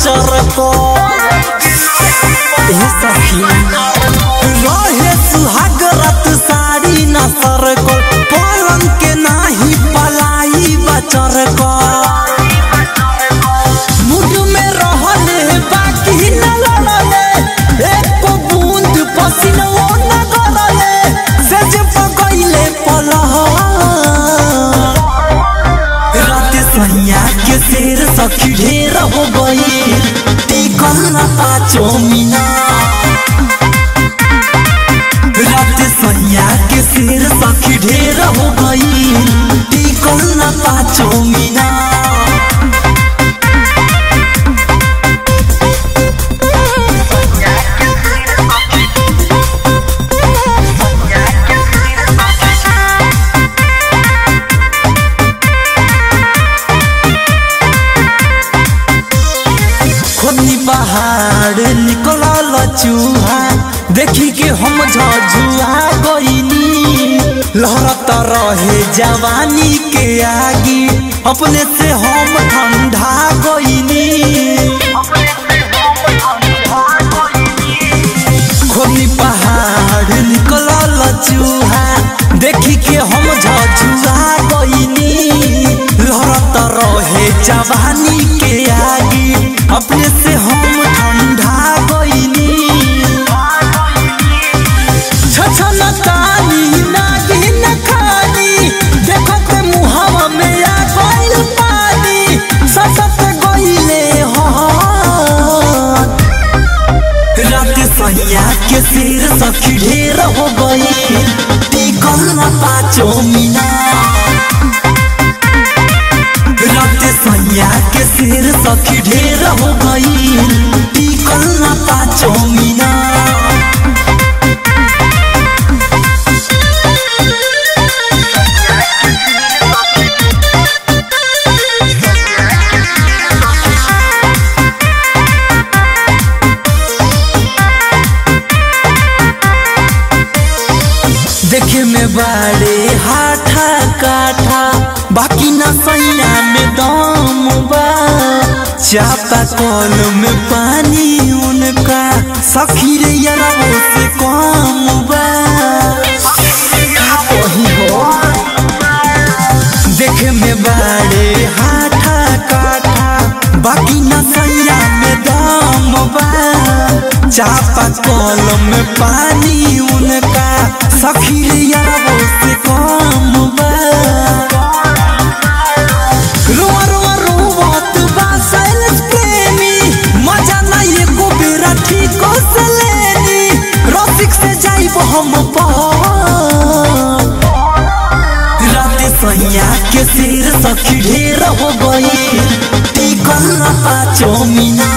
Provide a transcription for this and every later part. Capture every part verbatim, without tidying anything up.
चरको रहे सुहाग रात साड़ी न सरको पलंग के नाही पलाई बचर को मुठ में रहले बाकी न लड़ले एक बूंद पसीना न गड़ले सज पकइले पलह रात सैया के शेर सखी ढेर हो गई टिकल न पाँचो मीना रात सैया के शेर सखी ढेर हो गई टिकल न पाँचो मीना पहाड़ निकलल चूहा देखी के हम झझुआ गईनी लहरत रहे जवानी के आगी अपने से हम ठंडा गईनी खोनी पहाड़ निकलल चूहा देखी के हम झझुआ गईनी लहरत रहे जवानी के आगी अपने से हम ठंडा गईनी छछन तानी नागी न खानी देखत मुहावा में आ गइल पानी ससत गइले हो रात सैया के शेर सखी ढेर हो गई टिकल न पाँचो मीना रात सैया के शेर सखी ढेर हो गई टिकल न पाँचो मीना देखे में बाड़े हाथा काठा बाकी न सैया में दम बा चापा कल में पानी उनका सखी रे याराओ से कम बा हो देखे में बाड़े हाथा काठा बाकी न सैया में दम बा चापा कल में पानी उनका सखी रे याराओ से कम बा रोआ रोआ रोवत बा सैलेश प्रेमी मजा ना एको बेरा ठीक से लेनी रसिक से जाइब हम रात सैया के शेर सखी ढेर हो गई टिकल न पाँचो मीना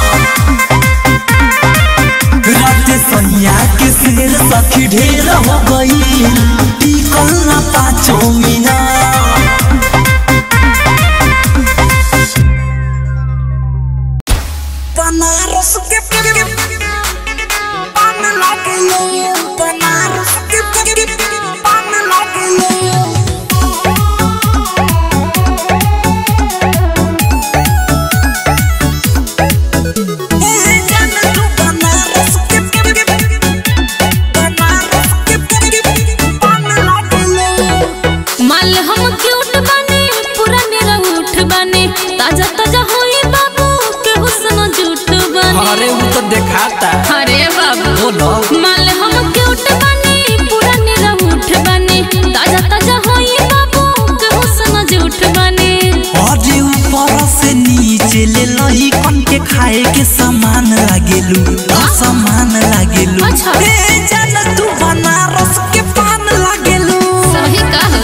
रात सैया के शेर सखी ढेर हो गई टिकल न पाँचो मीना बनारस के पान लागले बनारस के पान लागले ताजा ताजा होई बाबू के हुस्न झूठ बने अरे वो तो दिखाता अरे बाबू बोलो माल हम क्यूट बने पूरा निरहुठ बने ताजा ताजा होई बाबू के हुस्न झूठ बने अरे ऊपर से नीचे ले लही कन के खाए के सामान लागेलू सामान लागेलू अच्छा ए जान तू बनारस के पान लागेलू सही कहो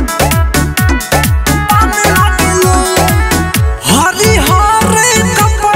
हरी हरे कपड़ा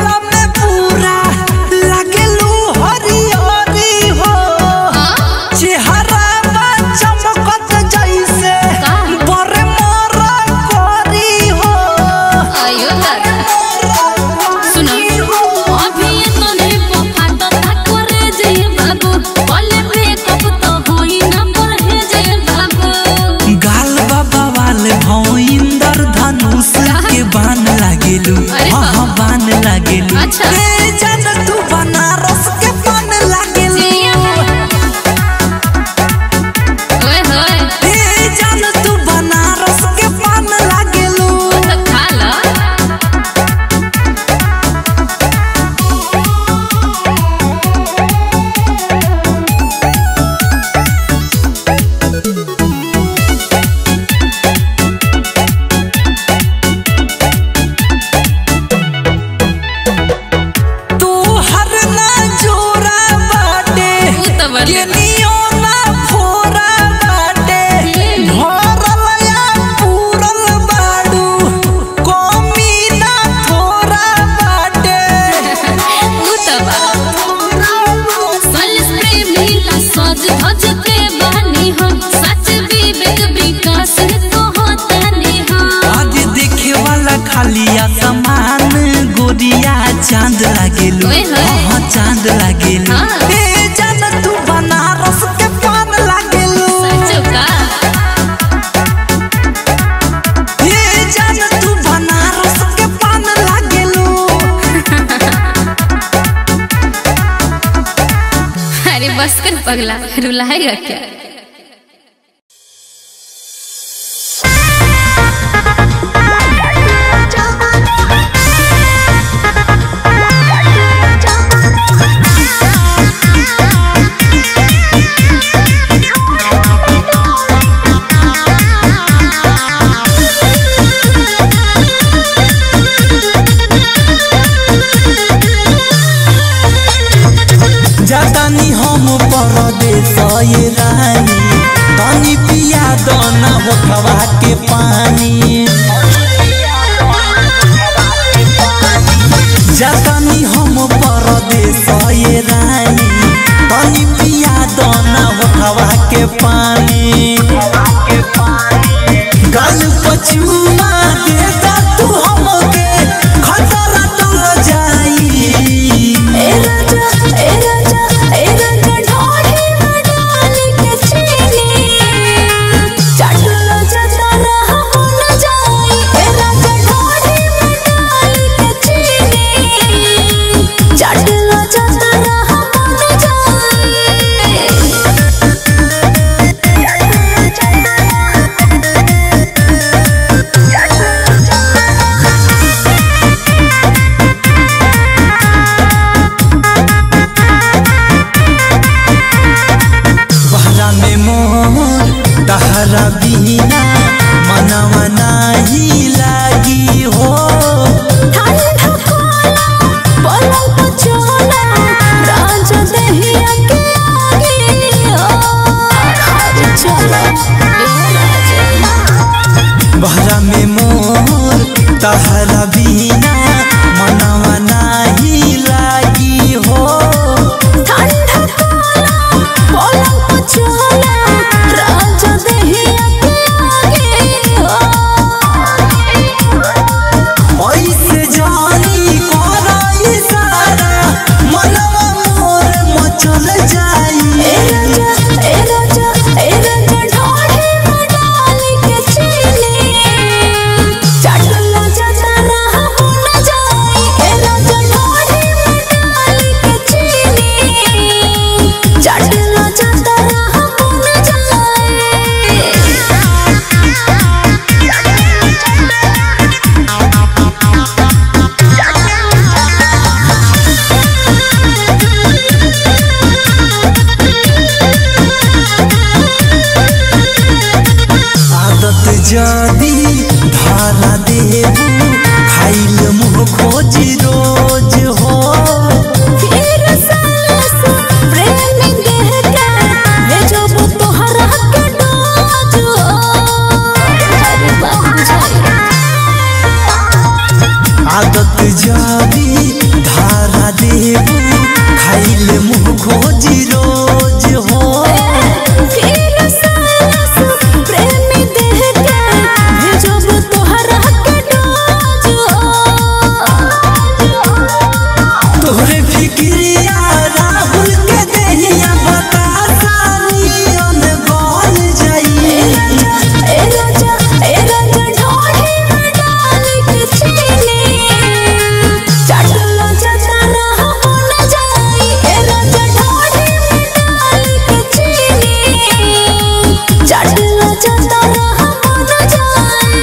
पगला, रुलाएगा क्या? जातानी हम परदेश ये रानी, तनी पिया दाना होठवा के पानी। जातानी हम परदेश ये रानी, तनी पिया दाना होठवा के पानी। गल पचुमा देता तू हमके, खतरा डर जाई। ए राजा ए राजा ए राजा ढोढ़ी में डाल के चीनी, चटलो जता रहा हो न जाई। ए राजा ढोढ़ी में डाल के चीनी, चटलो जता रहा हो न जाई। बहरा में मोर दहरा बिना मनवा नाही लागी हो। ठंडा कोला पलंग पर चोला, राजा दहिया के आगे ओ। अरे चलो ए राजा। बहरा में मोर दहरा बिना मनवा नाही लागी हो। ठंडा कोला पलंग पर चोला, राजा दहिया के आगे ओ। ऐसे जानी कोरा इशारा, मनवा मोर मचल जाई। ए राजा ए राजा ए राजा ढोढ़ी में डाल के चीनी, चटलो जता रहा हो न जाई। ए राजा ढोढ़ी में डाल के चीनी, चटलो जता रहा हो न जाई। आदत जदी धारा देबू, खाइल मुँह खोजी रोज हो। फिर सास प्रेम देह के भेजब तोहरा के डोज हो। अरे बाबू बुझाई। आदत जदी धारा देबू, खाइल मुँह खोजी रोज हो। फिर सास प्रेम देह के भेजब तोहरा के डोज हो। तोहरे फिक्रिया राहुल के देहिया बतासा नियन गल जाई। ए राजा ए राजा ढोढ़ी में डाल के चीनी, चटलो जता रहा हो न जाई। ए राजा ढोढ़ी में डाल के चीनी, चटलो जता रहा हो न जाई।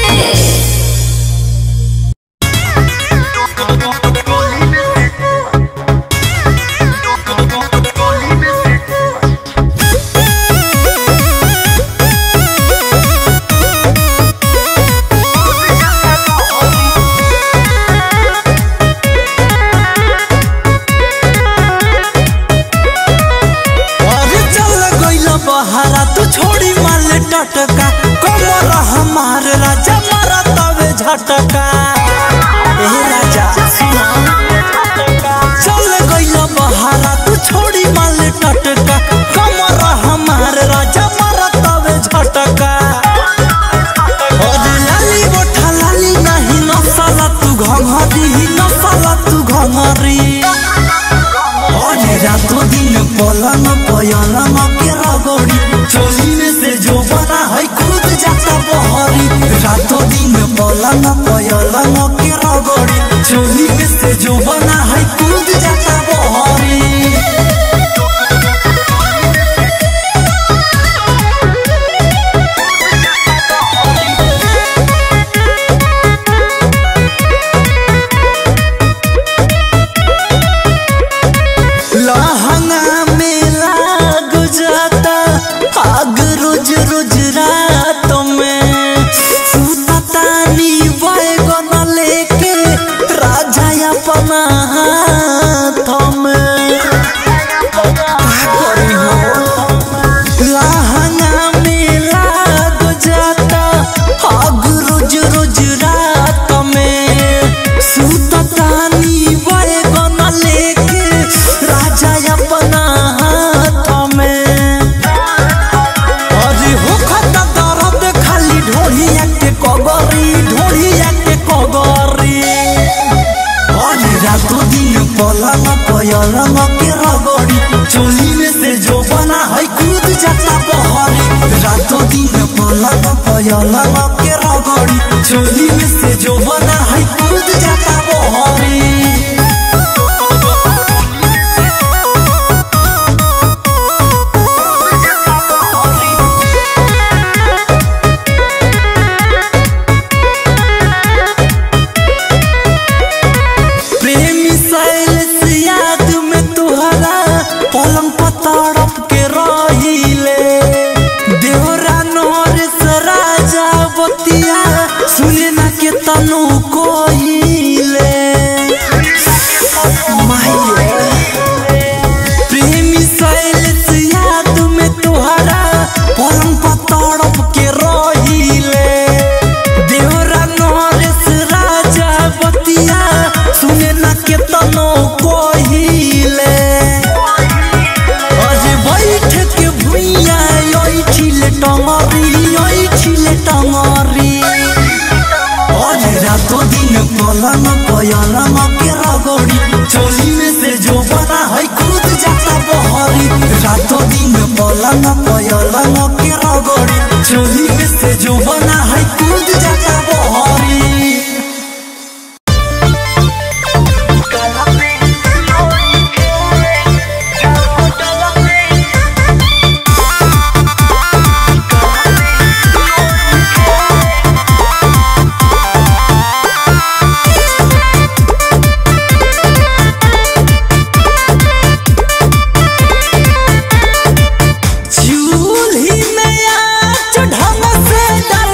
अरे चल गइल बहारा तू छोड़ी माल टटका, कमर हमार राजा मारा तवे झटका। ए राजा सुना, चल गइल बहारा तू छोड़ी माल टटका, कमर हमार राजा मारा तवे झटका। अरे लाली बोठा लाली नहीं नसाला तू घंघरी, नसाला तू घंघरी। अरे रातों दिन पलंग पलंग के रगड़ी, चोली में से जो बना है खुद जाता बहरी। रातों दिन पलंग पलंग के रगड़ी, चोली में से जो बना है खुद जाता बहरी। चोली में से जो बना है कूद जाता बहरी रातों दिन पलंग पलंग के रगड़ी चोली में से जो बना है कूद जाता बहरी सुने ना के तनु कोहिले प्रेमी शैलेश याद में तुहरा पलंग पर तड़प के रहिले देवरा नरेश राजा बतिया सुने ना के तनु कोहिले अरे बैठ के भुइया ओइ छिले टंगरी ओइ छिले टंगरी रातों दिन पलंग पलंग के रगड़ी चोली में से जो बना है कूद जाता बहरी रातों दिन पलंग पलंग के रगड़ी चोली में से जो बना है कूद जाता बहरी ढंग से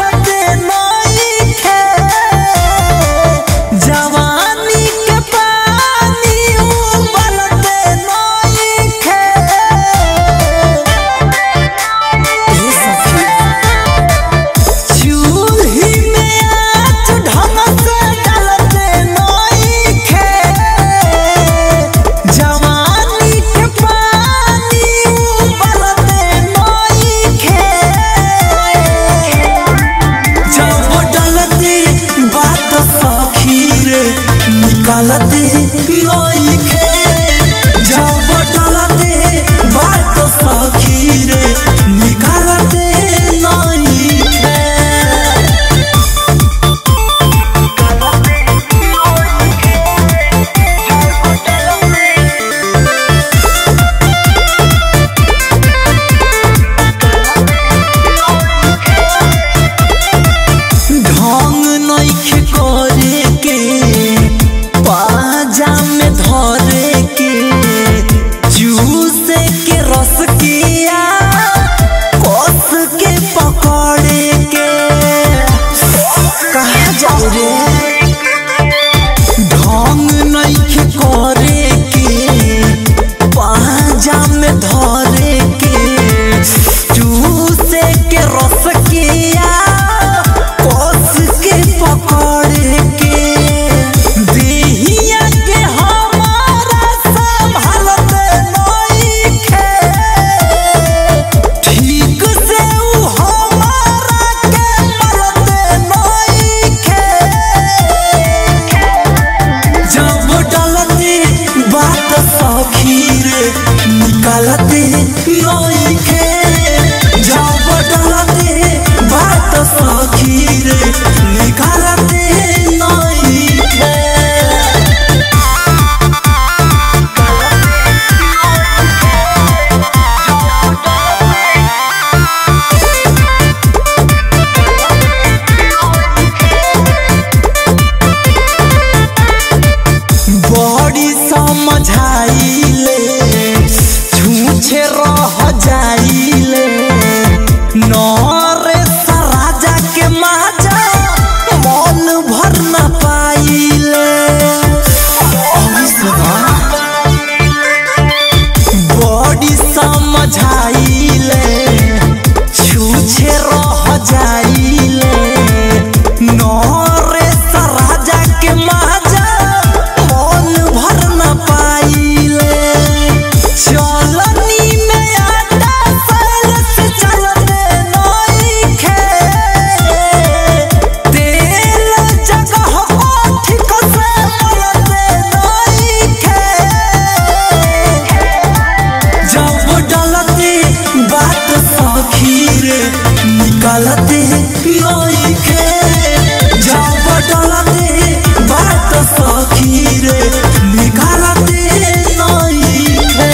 गलती नहीं खे जाओ बदलते बात सखी रे निकालते नहीं खे।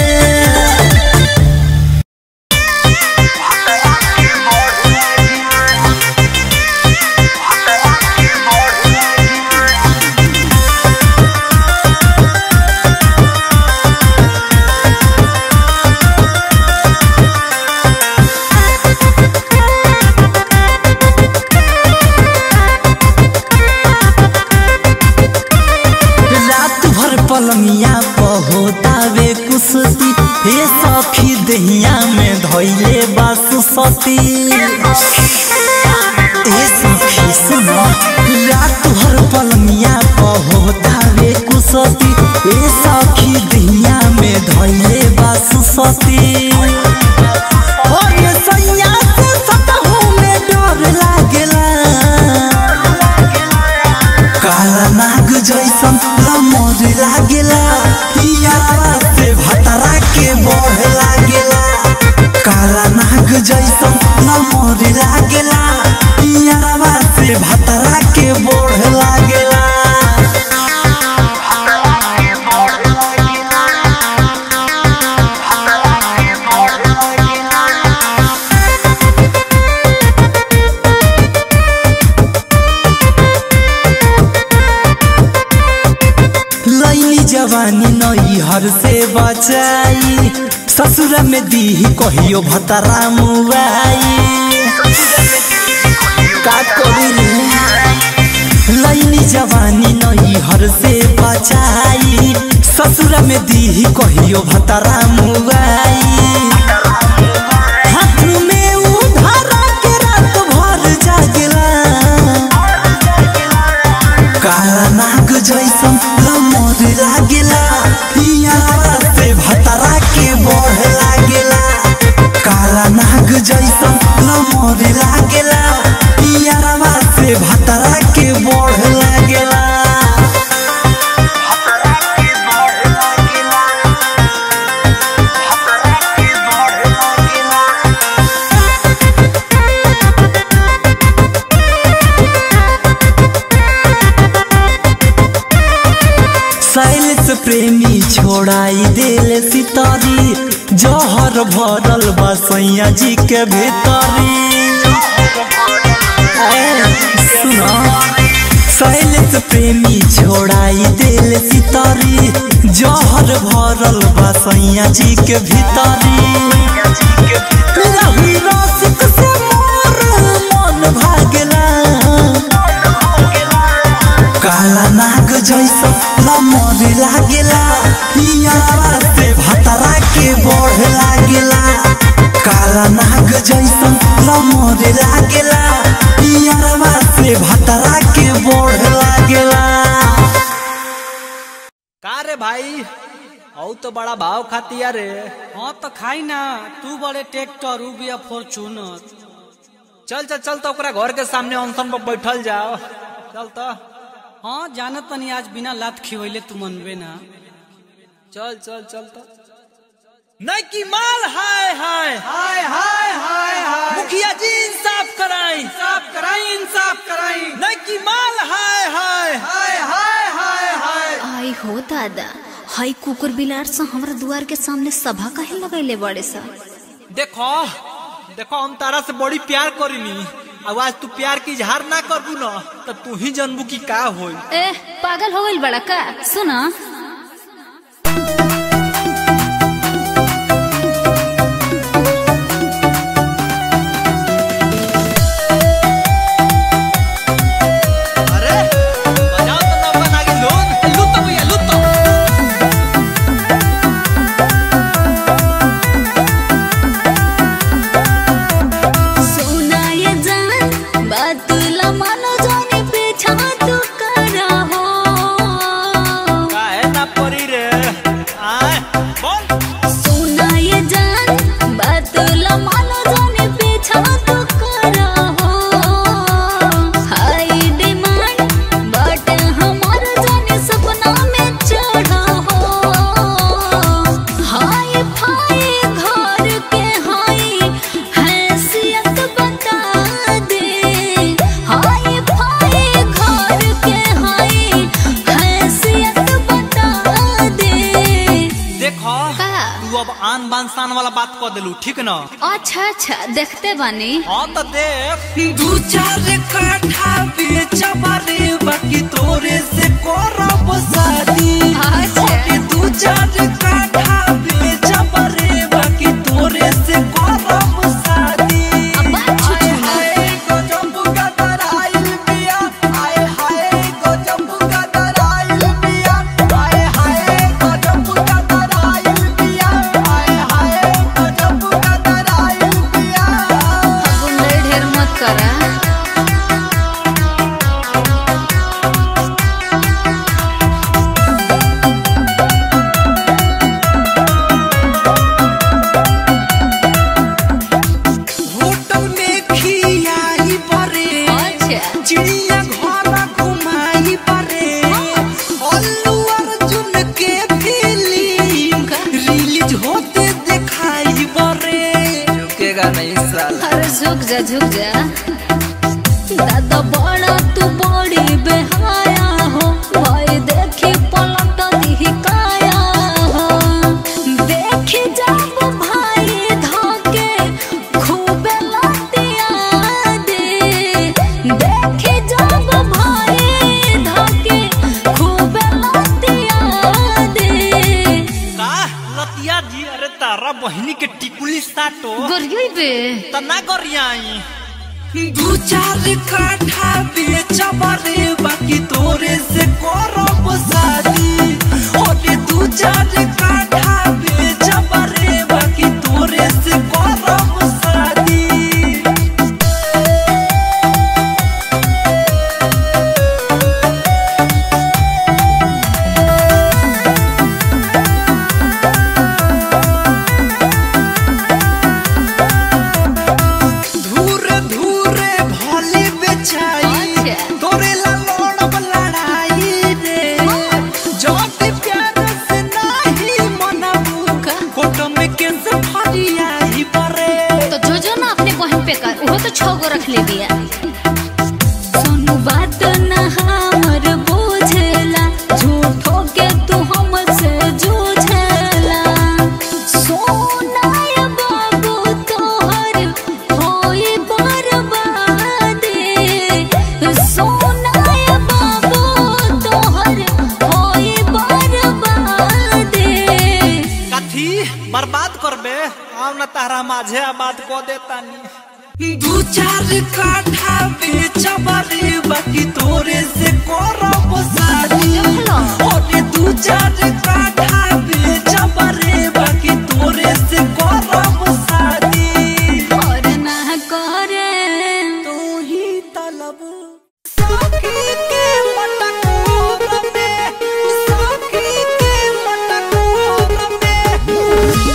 पलंगिया होतावे कुसती हे सखी दहिया में धोइले बास सती हे सखी सुनो रात भर पलंगिया होतावे कुसती हे सखी दहिया में धोइले बास सती और सैया से सतहु में डर लागेला काला नाग जैसन मोर लागेला पियावा से भतरा के बढ़ लागेला काला नाग जैसन मोर लागेला पियावा से भतरा के बढ़ लागेला। जवानी नई हर से बचाई ससुर में दी कहियो भतरा मुआई का करी लैनी जवानी नई हर से बचाई ससुर में दी कहियो भतरा मुआई हाथ में उधारा के रात भर जागेला काला नाग जैसन मोर लागेला पियावा से भतरा के बढ़ लागेला काला नाग जैसन मोर लागेला पियावा से भतरा के बढ़ लागेला। शैलेश प्रेमी छोड़ाई दिल सितारी जहर भरल बसैया जी के भीतरी सुनो शैलेश प्रेमी छोड़ाई दिल सितारी जहर भरल बसैया जी के भीतरी लही रसिक से मोर मन भागेला काला नाग जैसा मोर लागेला पियावा से भतरा के बढ़ लागेला काला नाग जैसा मोर लागेला पियावा से भतरा के बढ़ लागेला। का रे भाई औ तो बड़ा भाव खातिया रे। हाँ तो खाई ना तू बड़े ट्रैक्टर या फॉर्चूनर। चल चल चल तो ओकरा घर के सामने अनशन पर बैठल जाओ चल तो। हाँ जानत तनी आज बिना लात खिवैले तू मनबे ना। चल चल चल तो नहीं की माल हाय हाय हाय हाय हाय हाय मुखिया जी इंसाफ कराई इंसाफ कराई इंसाफ कराई नहीं की माल हाय हाय हाय हाय हाय हाय। आई हो दादा हाई कुकुर बिलार से हमरा द्वार के सामने सभा काहे लगैले बड़े सा। देखो देखो हम तारा से बड़ी प्यार करीनी अब आज तू प्यार की इजहार ना करबू ना तो तू ही जनबू की का होई। ए पागल हो गइल बड़ा का सुना मान सान वाला बात कह दिलू ठीक न। अच्छा अच्छा देखते बानी। हाँ तो देख दू चार काठा बेचबा रे बाकी तोरे से करब शादी। अच्छा दू चार काठा बेचबा रे बाकी तोरे से करब शादी। अब बात छुछुना ढेर मत करा। होटल में खियाई परे अच्छा चिड़िया घर घुमाई परे अल्लू अर्जुन के फिल्म रिलीज होते दिखाई परे। रुकेगा नहीं साला। अरे झुक जा झुक जा। दादा बड़ा तू बड़ी बेहाया हो भाई देखी पलट दी काया हो। देखी जब भाई धोके खूबे लतिया दे। देखी जब भाई धोके खूबे लतिया दे। का लतिया जी अरे तारा बहिनी के टिकुली साटो गरियोई बे तना गरियाई। दू चार काठा बेचबा रे बाकी तोरे से करब शादी। ओरे दू चार काठा बेचबा रे बाकी तोरे से करब शादी। धूरे धूरे भले बेचाई अच्छा। तोरे ला लड़ब लड़ाई रे। जब प्यार से नहीं मनबू कोट में कैसे फरियाई परे। तो जो जो ना अपने बहन पे कर वो तो छो गो रख ले दिया। सुनु बात ना हमर बुझेला झूठो के तू हमसे जूझेला। सोनाय बाबू तोहर होई बर्बादी। सोनाय बाबू तोहर होई बर्बादी। कथी बर्बाद करबे आव न तारा माझे आबाद को देतानी। दू चार काठा बेचबा रे बाकी तोरे से करब शादी। ओरे दू चार काठा बेचबा रे बाकी तोरे से करब शादी। और ना करे तू ही तलब सखी के मटकोर में सखी के मटकोर में।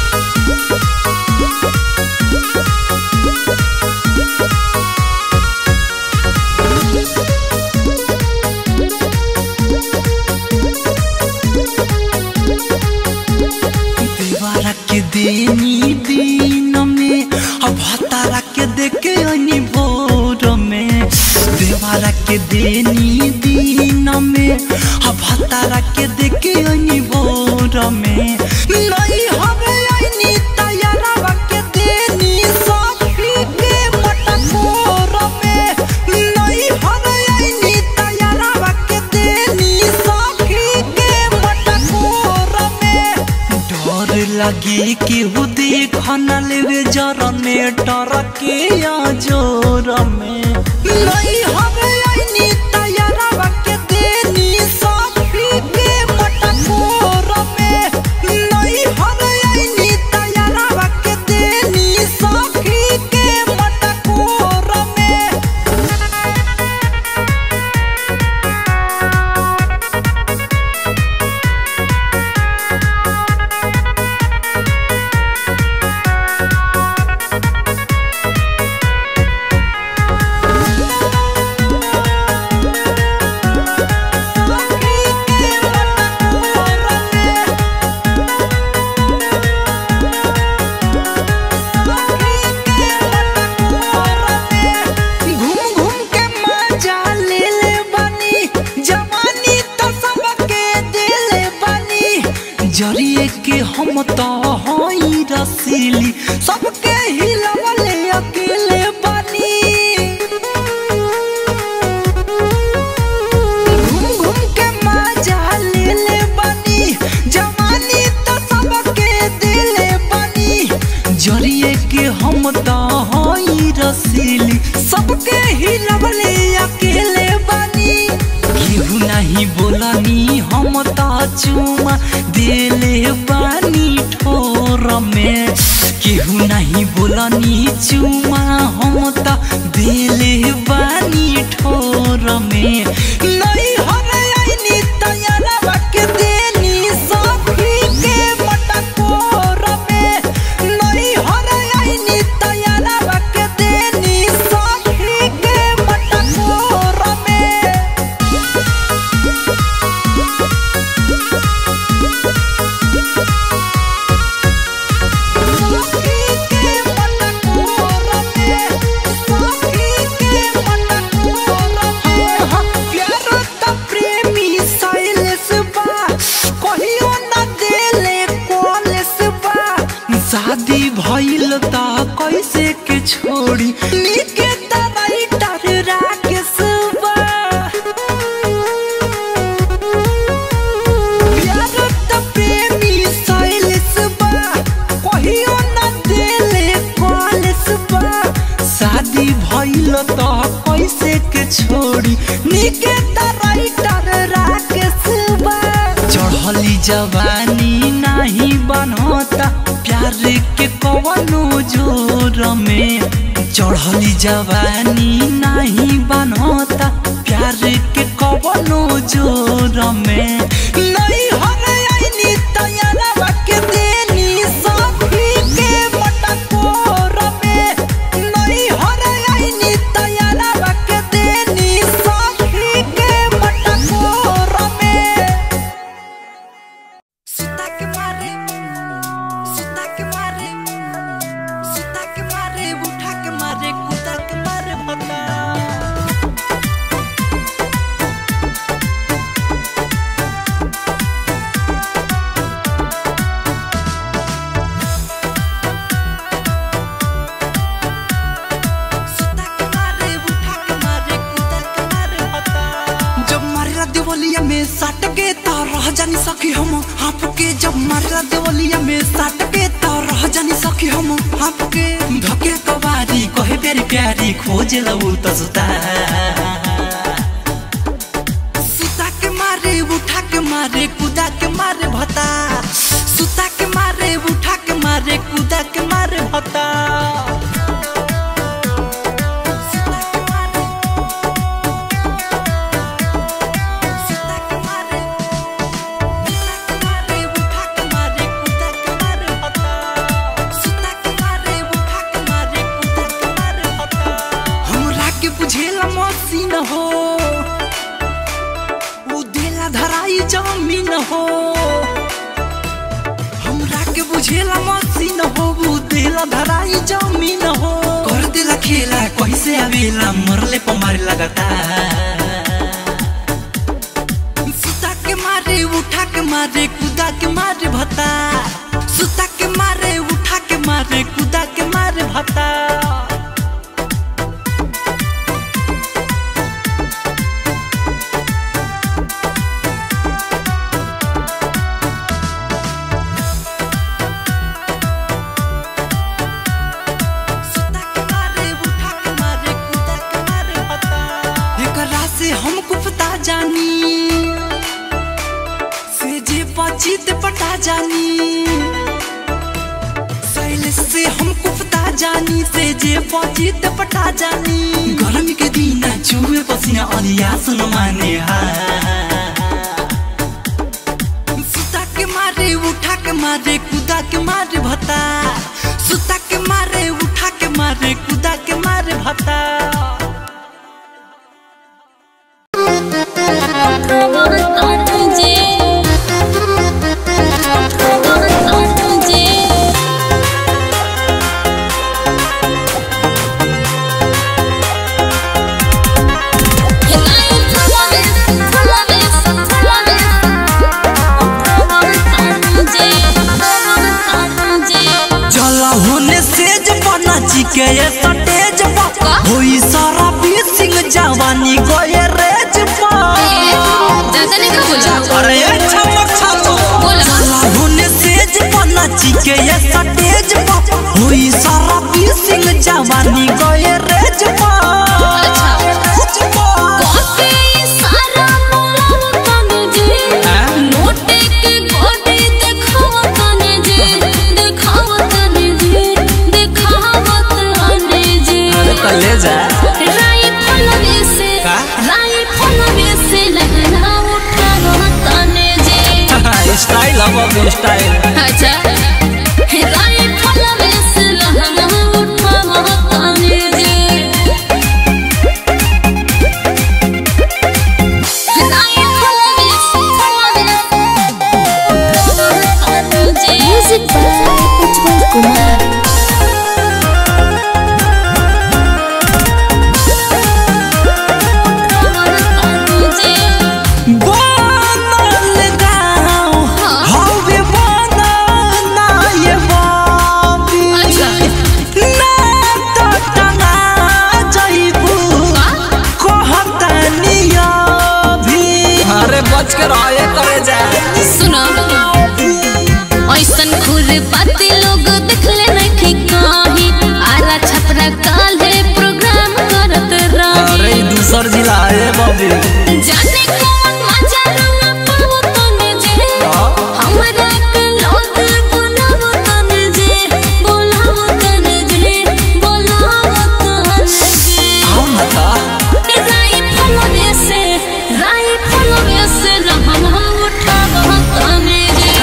देवारा के देनी दिन में अब हतारा के देखे अनि भोर में। देवारा के देनी दिन में अब हतारा के देखे अनि भोर में। नहीं हवे आईनी तैयारा के देनी सखी के मटकोर में। नहीं हवे आईनी तैयारा के देनी सखी के मटकोर में। डर लगी केहू देख न लेवे जरने डर के जोर में। नहीं हवे आईनी तैयारा के देनी सखी के मटकोर में। नहीं हवे आईनी तैयारा के देनी सखी के मटकोर में। रसीली सबके हिलवले अकेले बनी घूम घूम के मजा ले ले बनी जवानी तो सबके दिले बनी जरिए के हम तो हई रसीली सबके हिलवले अकेले बनी केहू नहीं बोलनी हम तो चुमा दिले बानी ठोर में केहू नहीं बोलनी चुमा हम तो दिले बानी ठोर में नहीं हरैनी तैयारा के देनी सखी के मटकोर में नहीं हरैनी तैयारा के देनी सखी के मटकोर में शादी भइल त कैसे के छोड़ी निके तराई टर राकेश बा प्यार त प्रेमी शैलेश बा कहियो न देले कॉलेज बा शादी भइल त कैसे के छोड़ी निके तराई टर राकेश बा चढ़ली जवानी नहीं बनता प्यार के कवनो जोर में चढ़ली जवानी नहीं बनता प्यार के कवनो जोर में नहीं हरैनी तैयारा के देनी सखी के मटकोर में नहीं हरैनी तैयारा के देनी सखी के मटकोर में सुता के मारे सुता के मारे सुता के मारे उठा के मारे कूदा के मारे भता सुता के मारे उठा के मारे कूदा के मारे भता जब मारेला देवलिया में साट के तो रह जानी सखी हम आपके जब मारेला देवलिया में साट के तो रह जानी सखी हम आपके धके कवारी कहे प्यारी प्यारी खोज लऊ त सुता सुता के मारे उठा के मारे कूदा के मारे भता सुता के मारे उठा के मारे कूदा के मारे भता हो उदेला धराई जमीन हो हमरा के बुझेला मसीन हो उदेला धराई जमीन हो कर देला खेला कैसे आवेला मरले पमारे लगता सुता के मारे उठा के मारे कूदा के मारे भता सुता के मारे उठा के मारे कूदा के मारे भता हम कुफता जानी से जे पचित पटा जानी शैलेश से हम कुफता जानी से जे पचित पटा जानी गर्मी के दिन चुए पसीना अलिया सुन माने हा सुता के मारे उठा के मारे कूदा के मारे भता सुता के मारे उठा के मारे कूदा के मारे भता जवानी गोये रेज पा ज्यादा नहीं का बोला अरे छमक छातो बोला हुने सेज पा नाची के ये स्टेज पा हुई सारा पीसिंग जवानी गोये रेज पा रेज पा कॉपी सारा मोला तने जे नोटे के गोटे देखाव तने जे देखाव तने जे देखाव तने जे अरे कले जा राई फलवे से राई फलवे से लहरा उठाव तने जे स्टाइल अब स्टाइल अच्छा राई फलवे से लहरा उठाव तने जे राई फलवे से फलवे से म्यूजिक बाय उज्जवल कुमार बनल गाँव हवे बनाना ये बाबी ना तो टंगा जाइबू कहतनी अभी अरे बच के रहे करे जा सुनो ऐसन खुर पाती लोग देखले नहीं कहीं आला छपरा काले प्रोग्राम करत रही अरे दूसर जिला है बाबी जाने कौन मजा रंग पावो तने जे हमरा के लोग बुलावो तने जे बुलावो तने जे बुलावो तने जे हम बता राई फलवे से राई फलवे से रहम उठावो तने जे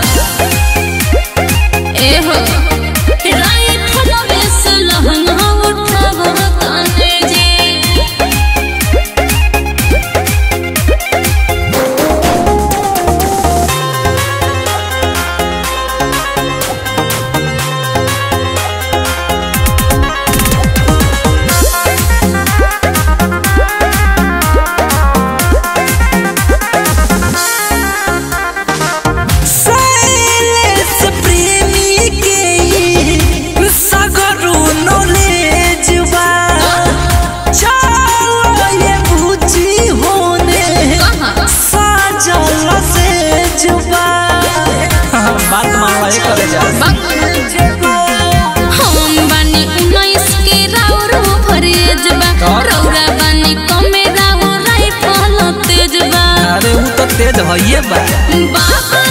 ए हो राई फलवे से लहंगा उठावो तने जे शैलेश प्रेमी के सगरू नॉलेज बा चलो ये बुझी होने साजल से जुबा बात मानवा ये करे जा हम बानी उन्नीस के राउर फरेज बा रौरा बानी कमे राउर राइफल तेज बा अरे वो तो तेज है ये बा बाबा